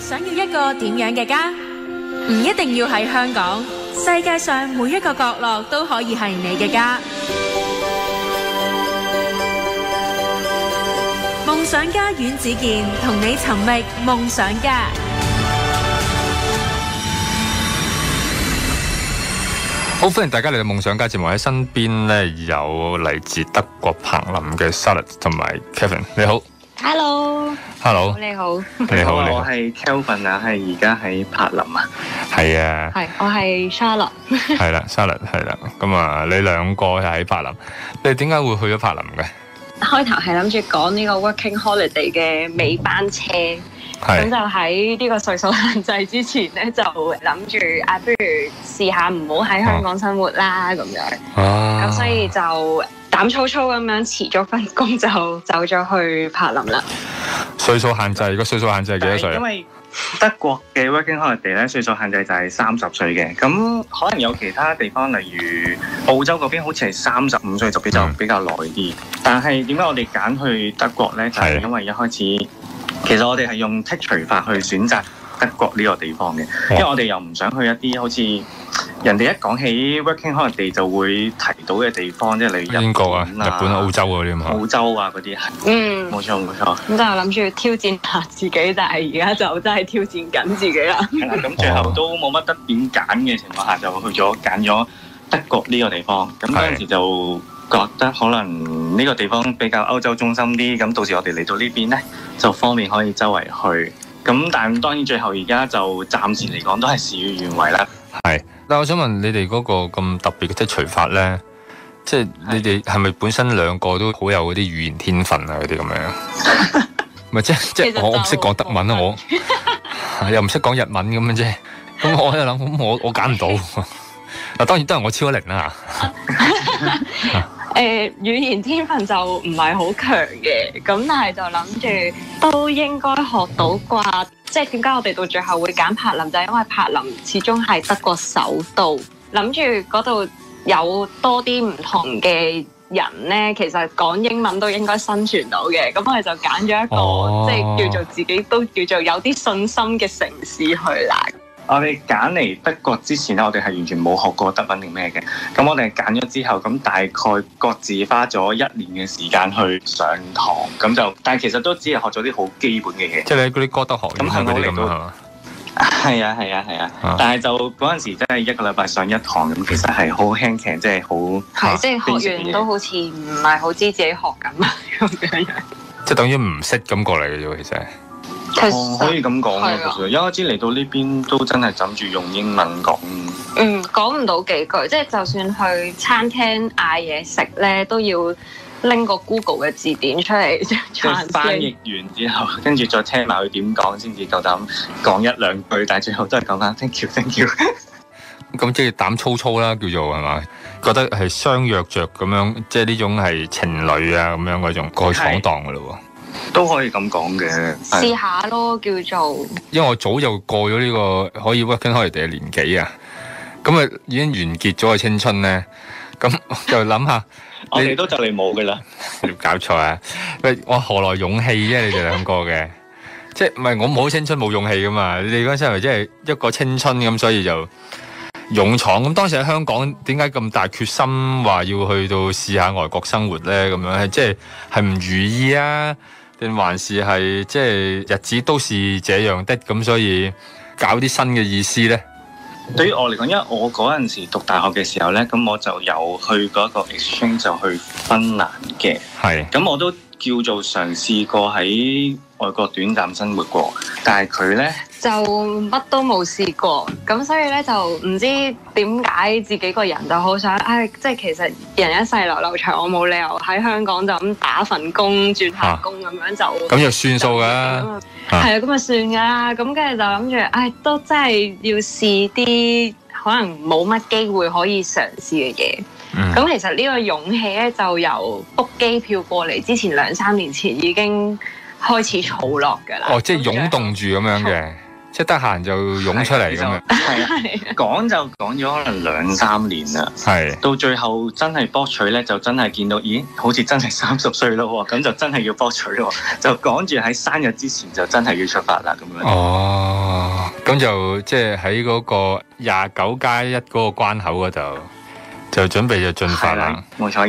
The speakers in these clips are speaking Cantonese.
想要一個點樣嘅家？唔一定要喺香港，世界上每一個角落都可以係你嘅家。夢想家阮子健同你尋覓夢想家。 好，歡迎大家嚟到夢想家節目。喺身邊咧有嚟自德國柏林嘅 Charlotte 同埋 Kevin， 你好。Hello， 你好。 你好， 我係 Kelvin 啊，係而家喺柏林啊。 係啊。 係，我係 Charlotte。 係啦 ，Charlotte 係啦。咁啊，你兩個係喺柏林，你點解會去咗柏林嘅？ 開頭係諗住趕呢個 working holiday 嘅尾班車，咁就喺呢個歲數限制之前咧，就諗住不如試下唔好喺香港生活啦咁樣。咁所以就膽粗粗咁樣辭咗份工，就走咗去柏林啦。 歲數限制，個歲數限制係幾多歲啊？ 因為德國嘅 working holiday 咧，歲數限制就係30歲嘅。咁可能有其他地方，例如澳洲嗰邊，好似係35歲就比較耐啲。但係點解我哋揀去德國咧？就係因為一開始其實我哋係用剔除法去選擇德國呢個地方嘅，因為我哋又唔想去一啲好似人哋一講起 working holiday 就會提到嘅地方，即係例如英國啊、日本、澳洲嗰啲嘛。 澳洲啊嗰啲係，冇錯。 咁就諗住挑戰下自己，但係而家就真係挑戰緊自己啦。 係啦，咁最後都冇乜得點揀嘅情況下，就揀咗德國呢個地方。咁嗰陣時就覺得可能呢個地方比較歐洲中心啲，咁到時我哋嚟到呢邊咧就方便可以周圍去。咁但當然最後而家就暫時嚟講都係事與願違啦。 係，但我想問你哋嗰個咁特別嘅剔除法咧，即係你哋係咪本身兩個都好有嗰啲語言天分啊嗰啲咁樣？唔係即係我唔識講德文啊，我又唔識講日文咁樣啫。咁我喺度諗，咁我揀唔到。嗱，當然都係我超咗齡啦。 語言天分就唔係好強嘅，咁但係就諗住都應該學到啩。即係點解我哋到最後會揀柏林，就係因為柏林始終係德國首都，諗住嗰度有多啲唔同嘅人咧，其實講英文都應該生存到嘅。咁我哋就揀咗一個即係叫做自己都叫做有啲信心嘅城市去啦。 我哋揀嚟德國之前咧，我哋係完全冇學過德文定咩嘅。咁我哋揀咗之後，咁大概各自花咗1年嘅時間去上堂，咁就但係其實都只係學咗啲好基本嘅嘢。 即係你嗰啲歌德學院嗰啲咁啊嘛。 係啊，但係就嗰陣時真係一個禮拜上一堂，咁其實係好輕鬆，即係好係即係學完都好似唔係好知自己學緊乜咁樣。 即係等於唔識咁過嚟嘅啫，其實。 可以咁講嘅，其實一開始嚟到呢邊都真係諗住用英文講。 講唔到幾句，即係就算去餐廳嗌嘢食咧，都要拎個 Google 嘅字典出嚟，即係翻譯完之後，跟住再聽埋佢點講，先至夠膽講1-2句，但係最後都係講翻 thank you。 咁即係膽粗粗啦，叫做係嘛？覺得係相約着咁樣，即係呢種係情侶啊咁樣嗰種過去闖蕩噶咯喎。 都可以咁講嘅， 試下咯，叫做。 因為我早就過咗呢個可以 working holiday 嘅年紀啊，咁啊已經完結咗個青春咧，咁就諗下， 我哋都就嚟冇噶啦。 你搞錯啊！喂，我何來勇氣啫？你哋兩個嘅，即係唔係我冇青春冇勇氣噶嘛？你哋嗰陣時即係一個青春咁，所以就勇闖。咁當時喺香港點解咁大決心話要去到試下外國生活咧？咁樣即係唔如意啊？定還是係即係日子都是這樣的，咁所以搞啲新嘅意思呢？ 對於我嚟講，因為我嗰陣時讀大學嘅時候呢，咁我就有去過一個 exchange 就去芬蘭嘅。係。咁我都叫做嘗試過喺外國短暫生活過，但係佢呢就乜都冇試過，咁所以咧就唔知點解自己個人就好想，即係其實人一世流流長，我冇理由喺香港就咁打份工轉下工咁樣就咁就算數㗎。 係啊，咁就算㗎啦。咁跟住就諗住，都真係要試啲可能冇乜機會可以嘗試嘅嘢。咁其實呢個勇氣咧，就由 book 機票過嚟之前2-3年前已經開始儲落㗎啦。 即係湧動住咁樣嘅。即係得閒就湧出嚟咁樣， 係啊，講就講咗可能2-3年啦，係到最後真係博取咧，就真係見到，咦，好似真係30歲咯喎，咁就真係要博取咯，就趕住喺生日之前就真係要出發啦咁樣。 咁就即係喺嗰個29+1嗰個關口嗰度，就準備就進發啦。 冇錯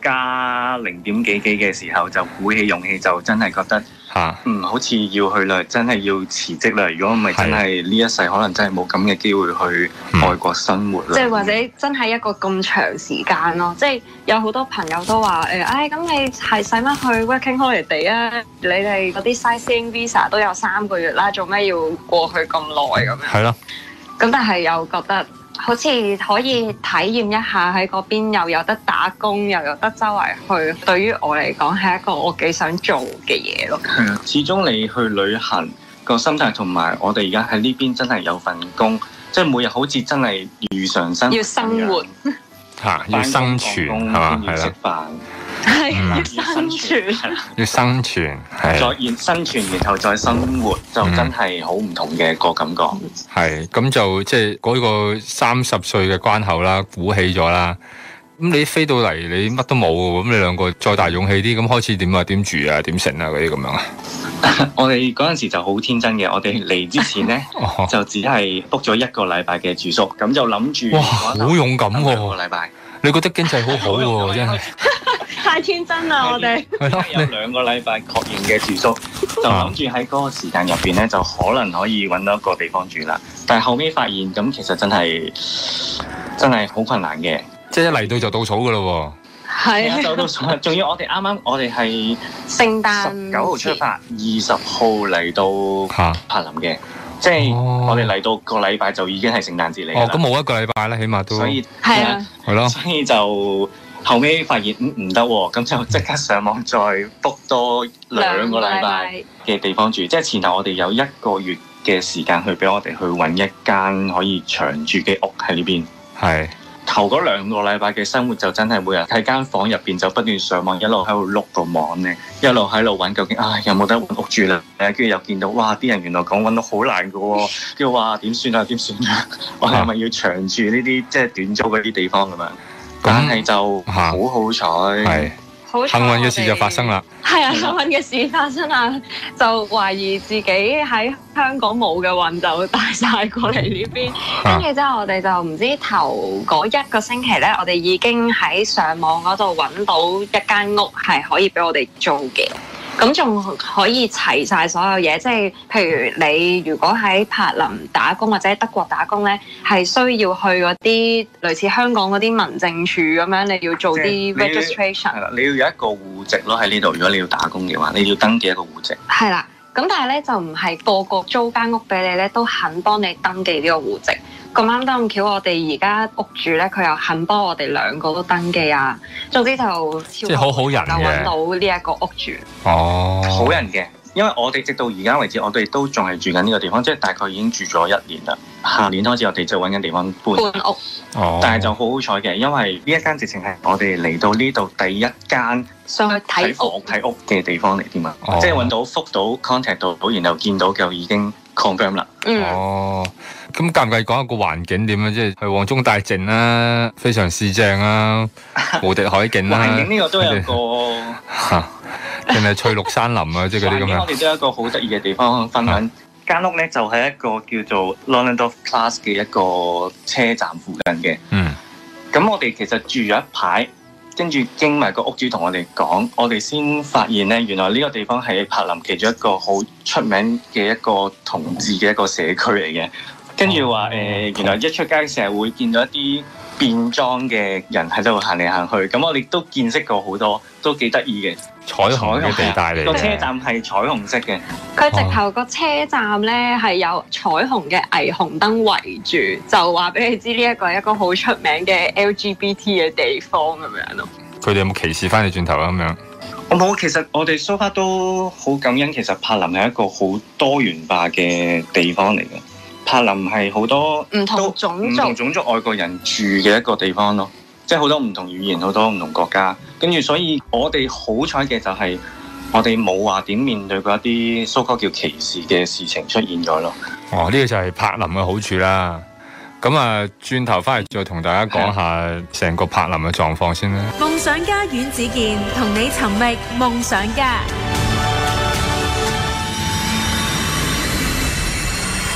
，29+0點幾嘅時候就鼓起勇氣，就真係覺得好似要去啦，真係要辭職啦。如果唔係，真係呢一世可能真係冇咁嘅機會去外國生活啦。 即係或者真係一個咁長時間咯。即係有好多朋友都話咁你係使乜去 working holiday 啊？你哋嗰啲 sightseeing visa 都有3個月啦，做咩要過去咁耐咁樣？ 係咯。 咁但係又覺得好似可以體驗一下喺嗰邊又有得打工，又有得周圍去。對於我嚟講係一個我幾想做嘅嘢咯。 係啊，始終你去旅行個心態同埋我哋而家喺呢邊真係有份工，即係每日好似真係如常生活。 要生活要生存係嘛？ 要食飯。 要生存， 要生存， 再生存，然後再生活，就真係好唔同嘅個感覺。 係咁就即係嗰個30歲嘅關口啦，鼓起咗啦。咁你飛到嚟，你乜都冇，咁你兩個再大勇氣啲，咁開始點啊？點住啊？點成啊？嗰啲咁樣啊？ 我哋嗰陣時就好天真嘅，我哋嚟之前呢，就只係 book 咗1個禮拜嘅住宿，咁就諗住哇，好勇敢喎 ！2個禮拜， 你覺得經濟好好喎，真係。 太天真啦！我哋有2個禮拜確認嘅住宿，就諗住喺嗰個時間入邊咧，就可能可以揾到一個地方住啦。但係後尾發現，咁其實真係好困難嘅。 即係一嚟到就倒數噶咯喎。係啊， 就倒數，仲要我哋係聖誕 19號出發，20號嚟到柏林嘅。即係我哋嚟到個禮拜就已經係聖誕節嚟啦。 咁冇1個禮拜啦，起碼都。 所以係啊， 係咯。 所以就後尾發現唔得喎，咁就即刻上網再 book 多2個禮拜嘅地方住。即係前後我哋有1個月嘅時間去俾我哋去揾一間可以長住嘅屋喺呢邊。 係。 頭嗰2個禮拜嘅生活就真係每日喺間房入邊就不斷上網，一路喺度碌個網咧，一路喺度揾究竟有冇得揾屋住啦？跟住又見到哇，啲人原來講揾到好難㗎喎，跟住話點算啊？我係咪要長住呢啲即係短租嗰啲地方咁樣？但係就好好彩。 幸運嘅事就發生啦。 係啊，幸運嘅事發生啦，就懷疑自己喺香港冇嘅運就帶晒過嚟呢邊。跟住之後我哋就唔知頭嗰1個星期咧，我哋已經喺上網嗰度揾到一間屋係可以俾我哋租嘅。咁仲可以齊晒所有嘢，即係譬如你如果喺柏林打工或者德國打工咧，係需要去嗰啲類似香港嗰啲民政處咁樣，你要做啲 registration。係啦， 你要有一個戶籍咯喺呢度。如果你要打工嘅話，你要登記一個戶籍。係啦，咁但係咧就唔係個個租間屋俾你咧，都肯幫你登記呢個戶籍。咁啱得咁巧，我哋而家屋住咧，佢又肯幫我哋2個都登記啊。總之就即係好人嘅， 就揾到呢一個屋住。 好人嘅，因為我哋直到而家為止，我哋都仲係住緊呢個地方，即係大概已經住咗1年啦。下年開始，我哋就揾緊地方搬屋。 但係就好好彩嘅，因為呢一間直情係我哋嚟到呢度第1間上去睇屋嘅地方嚟添嘛。即係揾到覆到 contact 到，然後見到就已經 confirm 啦。 咁介唔介意講一個環境點樣？即係去黃中大靜啦，非常市正啦，無敵海景啦。 環境呢個都有個定係翠綠山林啊，即係嗰啲咁樣。 我哋都有一個好得意嘅地方分享。間屋咧就係一個叫做 Londendorf Class 嘅一個車站附近嘅。咁我哋其實住咗一排，跟住經埋個屋主同我哋講，我哋先發現咧，原來呢個地方係柏林其中一個好出名嘅一個同志嘅一個社區嚟嘅。跟住話原來一出街成日會見到一啲變裝嘅人喺度行嚟行去，咁我哋都見識過好多，都幾得意嘅。 彩虹嘅地帶嚟嘅， 個車站係彩虹色嘅。 佢直頭個車站咧係有彩虹嘅霓虹燈圍住，就話俾你知呢一個係一個好出名嘅 LGBT 嘅地方咁樣咯。 佢哋有冇歧視翻你轉頭啊？咁樣？ 我冇，其實我哋 so far 都好感恩。其實柏林係一個好多元化嘅地方嚟嘅。柏林係好多唔同種族外國人住嘅一個地方咯，即係好多唔同語言，好多唔同國家。跟住所以我哋好彩嘅就係我哋冇話點面對過一啲so-called叫歧視嘅事情出現咗咯。 呢個就係柏林嘅好處啦。咁啊，轉頭翻嚟再同大家講下成個柏林嘅狀況先啦。 夢想家阮子健同你尋覓夢想家。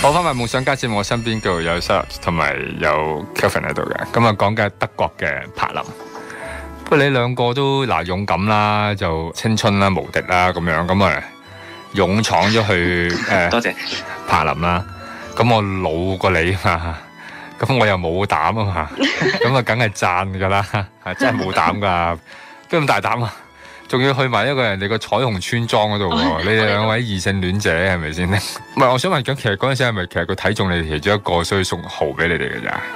我翻埋夢想家節目，我身邊度有 Charlotte 同埋有 Kelvin 喺度嘅，咁啊講嘅係德國嘅柏林。不過你兩個都勇敢啦，就青春啦、無敵啦咁樣，咁啊勇闖咗去多謝柏林啦。咁我老過你嘛，咁我又冇膽啊嘛，咁啊梗係讚噶啦，係真係冇膽噶，邊咁大膽啊？仲要去埋一個人哋個彩虹村莊嗰度喎，你哋兩位異性戀者係咪先咧？唔係，我想問緊，其實嗰陣時係咪其實佢睇中你哋其中一個，所以送蠔俾你哋嘅咋？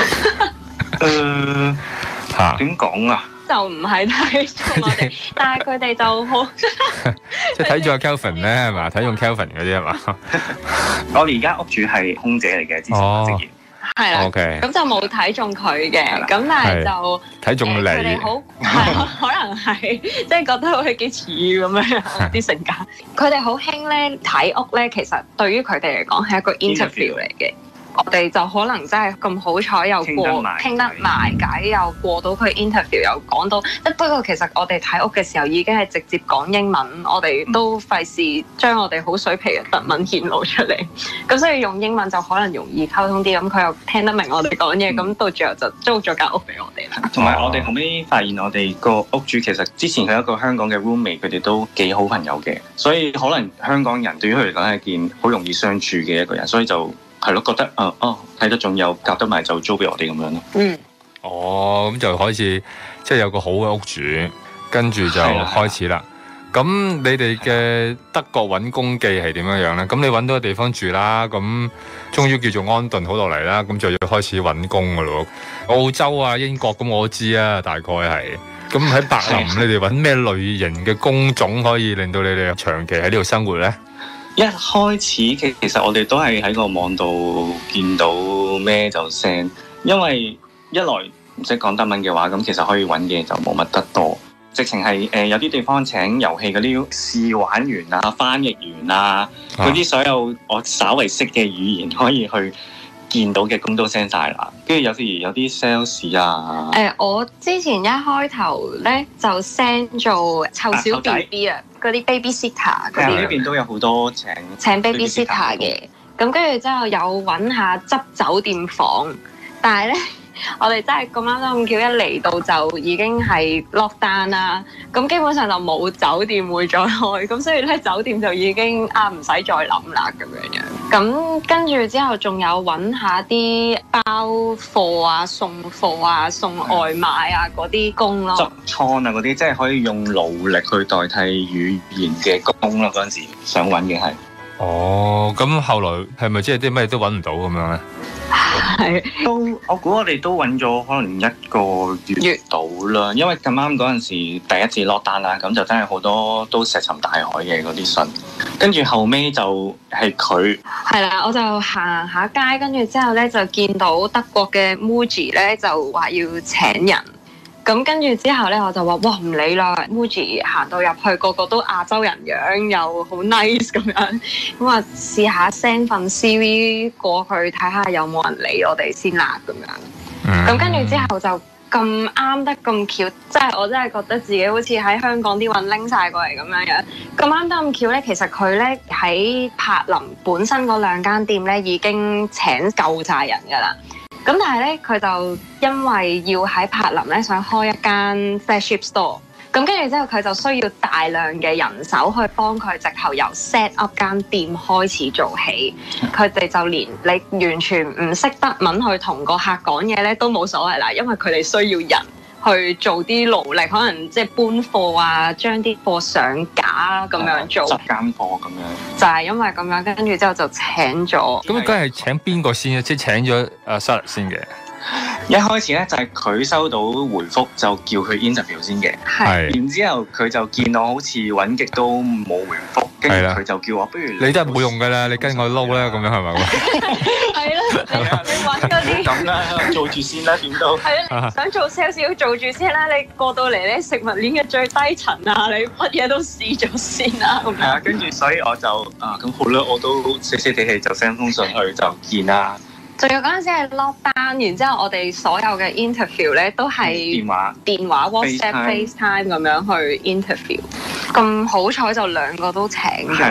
點講啊？ 就唔係睇中我哋，但係佢哋就好即係睇中阿 Kelvin 咧係嘛？睇中 Kelvin 嗰啲係嘛？ 我哋而家屋主係空姐嚟嘅，之前嘅職業。 係啦， OK 咁就冇睇中佢嘅，咁但係就睇中你， 佢哋好係可能係即係覺得佢幾似咁樣啲性格。佢哋好興咧睇屋咧，其實對於佢哋嚟講係一個 interview 嚟嘅。我哋就可能真係咁好彩，又傾得埋偈，又過到佢 interview，又講到。不過其實我哋睇屋嘅時候已經係直接講英文，我哋都費事將我哋好水皮嘅德文顯露出嚟。咁所以用英文就可能容易溝通啲，咁佢又聽得明我哋講嘢，咁到最後就租咗間屋俾我哋啦。 同埋我哋後尾發現，我哋個屋主其實之前佢一個香港嘅 roommate，佢哋都幾好朋友嘅，所以可能香港人對於佢嚟講係件好容易相處嘅一個人，所以就。係咯，覺得睇得仲有夾得埋就租俾我哋咁樣咯。 嗯， 咁就開始即係有個好嘅屋主，跟住就開始啦。咁你哋嘅德國揾工記係點樣樣咧？咁你揾到個地方住啦，咁終於叫做安頓好落嚟啦，咁就要開始揾工噶咯。澳洲啊、英國咁我知啊，大概係。咁喺柏林，你哋揾咩類型嘅工種可以令到你哋長期喺呢度生活咧？ 一開始其實我哋都係喺個網度見到咩就 send，因為一來唔識講德文嘅話，咁其實可以揾嘅就冇乜得多。直情係有啲地方請遊戲嗰啲試玩員啊、翻譯員啊，嗰啲所有我稍為識嘅語言可以去見到嘅工都 send 晒啦。跟住有時有啲 sales 啊， 我之前一開頭咧就 send 做湊小 BB 啊，嗰啲 babysitter 嗰啲。 呢邊都有好多請 babysitter 嘅，咁跟住之後有揾下執酒店房，但係咧我哋真係咁啱咁巧一嚟到就已經係 lockdown 啦，咁基本上就冇酒店會再開，咁所以咧酒店就已經唔使再諗啦咁樣。咁跟住之後仲有揾下啲包貨啊、送貨啊、送外賣啊嗰啲工咯， 執倉啊嗰啲，即係可以用勞力去代替語言嘅工咯。嗰陣時想揾嘅係。 咁後來係咪即係啲咩都揾唔到咁樣咧？ 係都我估我哋都揾咗可能1個月到啦，因為咁啱嗰陣時第一次落單啦，咁就真係好多都石沉大海嘅嗰啲信，跟住後尾就係佢係啦，我就行下街，跟住之後咧就見到德國嘅 Muji 咧就話要請人。咁跟住之後咧，我就話：哇，唔理啦 ！Muji 行到入去，個個都亞洲人樣，又好 nice 咁樣。咁啊，試下 send 份 CV 過去睇下有冇人理我哋先啦，咁樣。咁跟住之後就咁啱得咁巧，即係我真係覺得自己好似喺香港啲運拎晒過嚟咁樣樣。咁啱得咁巧咧，其實佢咧喺柏林本身嗰2間店咧已經請夠晒人㗎啦。咁但係咧，佢就因為要喺柏林咧，想開一間 flagship store，咁跟住之後佢就需要大量嘅人手去幫佢直頭由 set up 間店開始做起。佢哋就連你完全唔識德文去同個客講嘢咧都冇所謂啦，因為佢哋需要人去做啲勞力，可能即係搬貨啊，將啲貨上架咁樣做， 執間貨咁樣。 就係因為咁樣，跟住之後就請咗。 咁梗係請邊個先啊？即係請咗Charlotte先嘅。 一開始咧就係佢收到回覆就叫佢 interview 先嘅， 係。 然之後佢就見我好似揾極都冇回覆，跟住佢就叫我不如你真係冇用㗎啦，你跟我撈啦咁樣係咪？ 係啦，你揾嗰啲咁啦，做住先啦，點都係啦。想做 sales 要做住先啦，你過到嚟咧食物鏈嘅最低層啊，你乜嘢都試咗先啦。咁係啊，跟住所以我就咁好啦，我都死死地氣就 send 封信去就見啦。 仲有嗰陣時係 lockdown，然之後我哋所有嘅 interview 咧都係電話 WhatsApp、FaceTime 咁樣去 interview。咁好彩就2個都請咗。 係啦，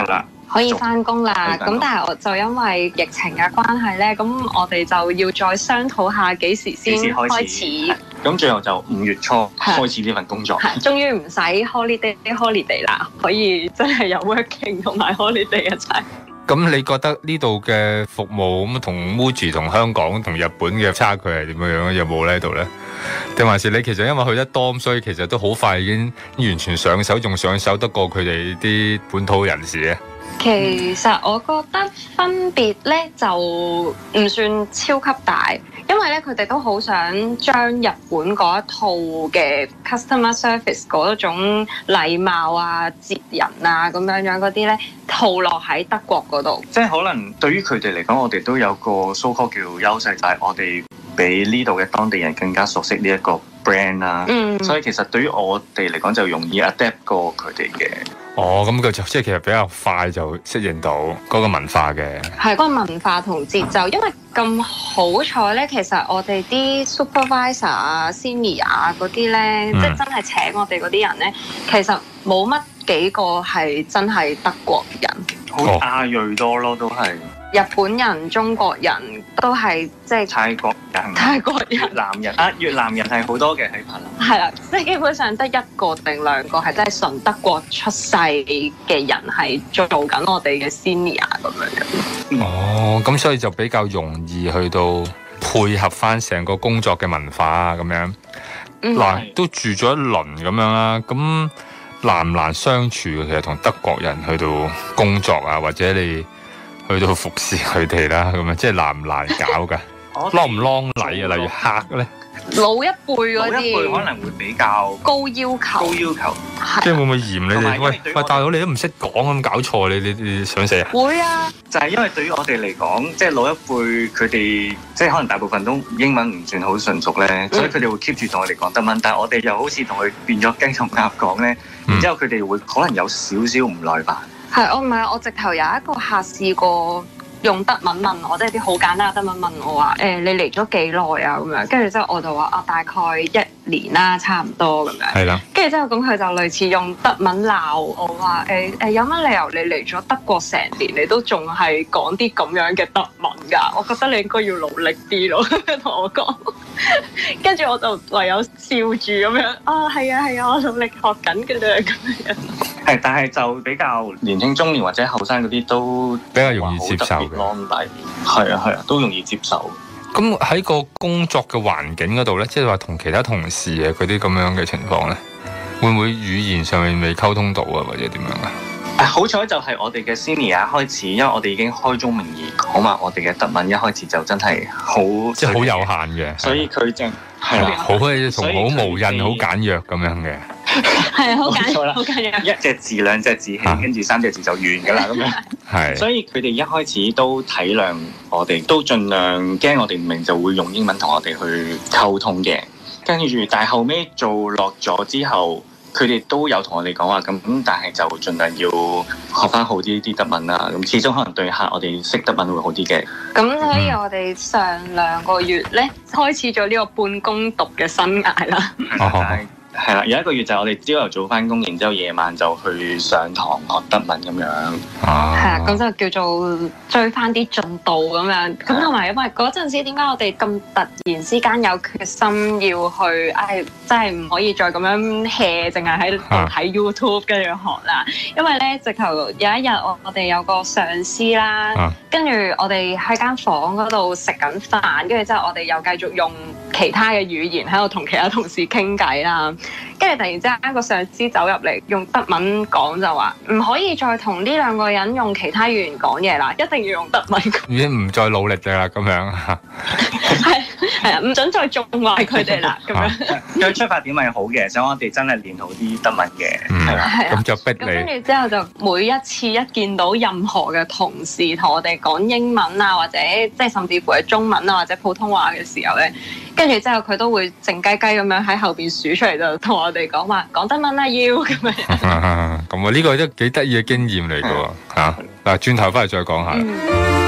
可以翻工啦。 可以返工咁但係我就因為疫情嘅關係咧，咁我哋就要再商討下幾時先幾時開開始始。 咁最後就5月初開始呢份工作。 係，終於唔使 holiday 啦，可以真係有 working 同埋 holiday 一齊。 咁你覺得呢度嘅服務咁同 Muji 同香港同日本嘅差距係點樣？有冇呢度咧？定還是你其實因為去得多，所以其實都好快已經完全上手，仲上手得過佢哋啲本土人士咧？ 其實我覺得分別咧就唔算超級大，因為咧佢哋都好想將日本嗰一套嘅 customer service 嗰種禮貌啊、接人啊咁樣嗰啲咧套落喺德國嗰度。 即係可能對於佢哋嚟講，我哋都有個 so called 叫優勢，就係我哋比呢度嘅當地人更加熟悉呢一個 brand 啦。所以其實對於我哋嚟講就容易 adapt 過佢哋嘅。 哦，咁佢就即係其實比較快就適應到嗰個文化嘅。 係嗰個文化同節奏，因為咁好彩咧，其實我哋啲 supervisor 啊、senior 啊嗰啲咧，即係真係請我哋嗰啲人咧，其實冇乜幾個係真係德國人， 好亞裔多咯，都係日本人、中國人都係即係泰國人、越南人啊，越南人係好多嘅喺柏林。 係啦，即係基本上得一個定兩個係真係純德國出世嘅人係做緊我哋嘅 senior 咁樣。 哦，咁所以就比較容易去到配合翻成個工作嘅文化啊，咁樣。嗱，都住咗一輪咁樣啦，咁難唔難相處？其實同德國人去到工作啊，或者你去到服侍佢哋啦，咁樣即係難唔難搞㗎？啷唔啷禮啊？例如客咧， 老一輩嗰老一輩可啲能會比較高要求， 即係會唔會嫌你哋？喂， 對我大佬你都唔識講咁搞錯，你想死啊？ 會啊！ 就係因為對於我哋嚟講，即係老一輩佢哋即係可能大部分都英文唔算好純熟咧，所以佢哋會 keep 住同我哋講德文，但係我哋又好似同佢變咗雞同鴨講咧，然之後佢哋會可能有少少唔耐煩。 係，我唔係，我直頭有一個客試過用德文問我，即係啲好簡單嘅德文問我話，你嚟咗幾耐啊？咁樣，跟住之後我就話啊，大概1年啦，差唔多咁樣。 係啦。 跟住之後咁佢就類似用德文鬧我話，有乜理由你嚟咗德國成年，你都仲係講啲咁樣嘅德文㗎？我覺得你應該要努力啲咯，同我講。跟住我就唯有笑住咁樣，係啊，我努力學緊嘅啦咁樣。 係，但係就比較年輕中年或者後生嗰啲都比較容易接受嘅。 係啊，都容易接受。 咁喺個工作嘅環境嗰度咧，即係話同其他同事啊嗰啲咁樣嘅情況咧，會唔會語言上面未溝通到啊，或者點樣啊？ 好彩就係我哋嘅 senior 開始，因為我哋已經開宗明義講話，我哋嘅德文一開始就真係好即係好有限嘅， 所以佢正係啦， 好嘅同好無印、好簡約咁樣嘅。 係啊，好簡約， 一隻字兩隻字起，跟住3隻字就完㗎啦咁樣。 係， 所以佢哋一開始都體諒我哋，都盡量驚我哋唔明就會用英文同我哋去溝通嘅。跟住，但係後尾做落咗之後，佢哋都有同我哋講話咁，但係就盡量要學翻好啲德文啦。咁始終可能對客我哋識德文會好啲嘅。 咁所以我哋上2個月咧開始咗呢個半工讀嘅生涯啦。 係啦，有1個月就係我哋朝頭早翻工，然之後夜晚就去上堂學德文咁樣。係啊，咁就叫做追翻啲進度咁樣。咁同埋因為嗰陣時點解我哋咁突然之間有決心要去，真係唔可以再咁樣 hea，淨係喺度睇 YouTube 跟住學啦。因為咧，直頭有一日我哋有個上司啦，跟住我哋喺間房嗰度食緊飯，跟住之後我哋又繼續用其他嘅語言喺度同其他同事傾偈啦。跟住突然之間個上司走入嚟，用德文講就話唔可以再同呢2個人用其他語言講嘢啦，一定要用德文講。 已經唔再努力㗎啦，咁樣係啊，唔准再縱壞佢哋啦，咁樣。 佢出發點係好嘅，想我哋真係練好啲德文嘅，係啦。 咁就逼你。 咁跟住之後就每一次一見到任何嘅同事同我哋講英文啊，或者即係甚至乎係中文啊或者普通話嘅時候咧，跟住之後佢都會靜雞雞咁樣喺後邊數出嚟，就同我哋講話講德文啦要咁樣。 咁啊，呢個都幾得意嘅經驗嚟㗎喎嚇。嗱，轉頭翻嚟再講下。